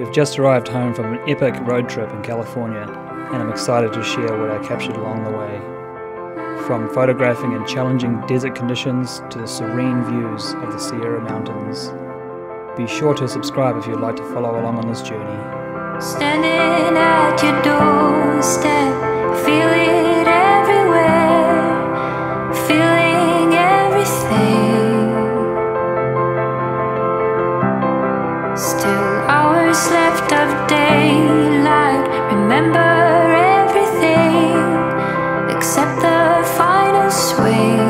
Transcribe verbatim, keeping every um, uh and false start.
We've just arrived home from an epic road trip in California, and I'm excited to share what I captured along the way. From photographing in challenging desert conditions to the serene views of the Sierra Mountains. Be sure to subscribe if you'd like to follow along on this journey. Standing at your doorstep, feel it everywhere, feeling everything. Still hours left of daylight, remember everything except the final swing.